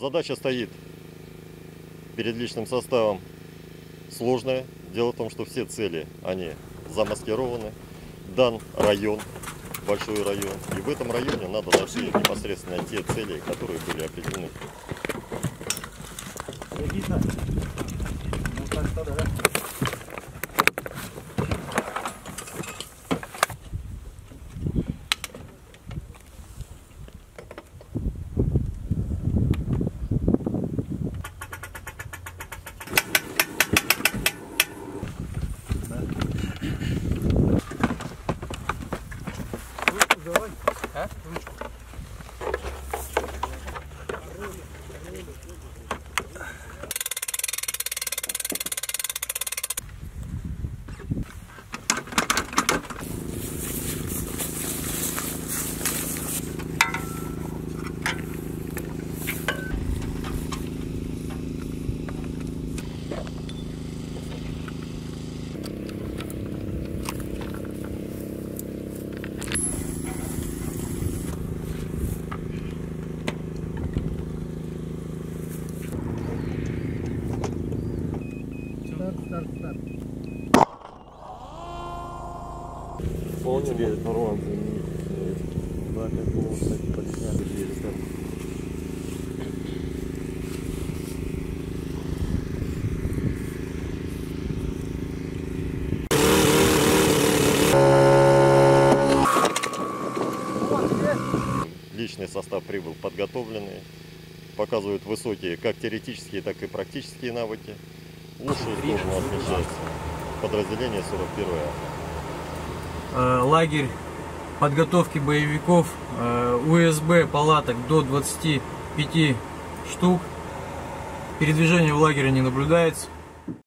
Задача стоит перед личным составом сложная. Дело в том, что все цели, они замаскированы. Дан район, большой район. И в этом районе надо найти непосредственно те цели, которые были определены. Давай. А? Ручку. Старт. Вполне будет нормально. Да, как бы вот так подсняли двери там. Личный состав прибыл подготовленный, показывают высокие как теоретические, так и практические навыки. Лучшую сторону отмечается подразделение 41-я. Лагерь подготовки боевиков, УСБ палаток до 25 штук. Передвижение в лагере не наблюдается.